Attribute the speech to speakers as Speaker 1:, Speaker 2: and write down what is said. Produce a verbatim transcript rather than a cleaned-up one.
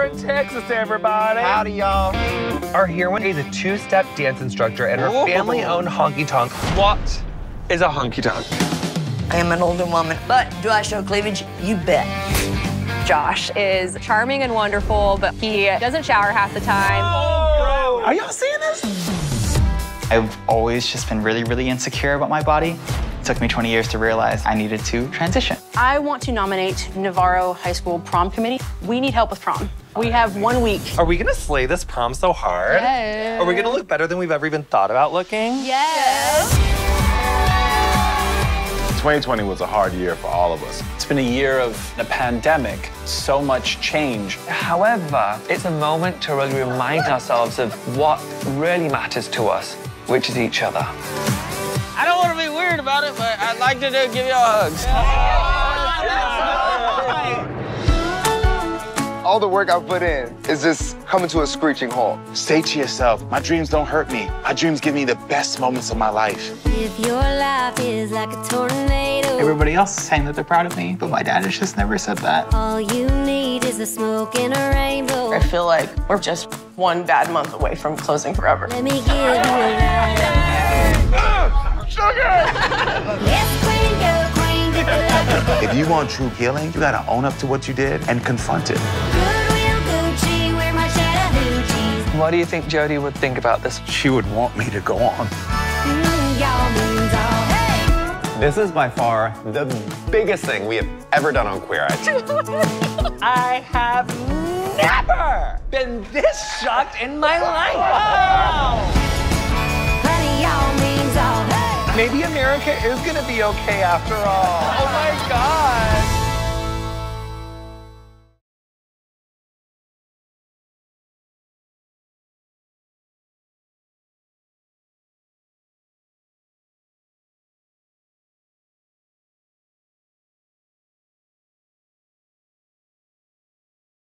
Speaker 1: in Texas, everybody.
Speaker 2: Howdy, y'all.
Speaker 1: Our heroine is a two-step dance instructor at her family-owned honky-tonk. What is a honky-tonk?
Speaker 3: I am an older woman, but do I show cleavage? You bet.
Speaker 4: Josh is charming and wonderful, but he doesn't shower half the time.
Speaker 1: Oh,
Speaker 2: Are y'all seeing this?
Speaker 5: I've always just been really, really insecure about my body. It took me twenty years to realize I needed to transition.
Speaker 6: I want to nominate Navarro High School Prom Committee. We need help with prom. We have one week.
Speaker 1: Are we gonna slay this prom so hard?
Speaker 6: Yes.
Speaker 1: Are we gonna look better than we've ever even thought about looking?
Speaker 6: Yes.
Speaker 7: twenty twenty was a hard year for all of us.
Speaker 8: It's been a year of a pandemic, so much change.
Speaker 1: However, it's a moment to really remind ourselves of what really matters to us, which is each other.
Speaker 2: I don't want to be weird about it, but I'd like to do, give you hugs.
Speaker 9: All the work I've put in is just coming to a screeching halt.
Speaker 7: Say to yourself, my dreams don't hurt me. My dreams give me the best moments of my life.
Speaker 10: If your life is like a tornado.
Speaker 5: Everybody else is saying that they're proud of me, but my dad has just never said that.
Speaker 10: All you need is a smoke and a rainbow.
Speaker 6: I feel like we're just one bad month away from closing forever.
Speaker 10: Let me give you a ride.
Speaker 7: Sugar!
Speaker 10: Yes, queen, go queen, get the love.
Speaker 7: If you want true healing, you gotta own up to what you did and confront it.
Speaker 10: Goodwill Gucci, wear my Chattahoochees.
Speaker 1: What do you think Jody would think about this?
Speaker 7: She would want me to go on.
Speaker 10: Mm, y'all means all, hey.
Speaker 11: This is by far the biggest thing we have ever done on Queer Eye.
Speaker 1: I have never been this shocked in my life. Wow.
Speaker 10: Honey, y'all means all, hey.
Speaker 1: Maybe America is gonna be okay after all. Oh my God.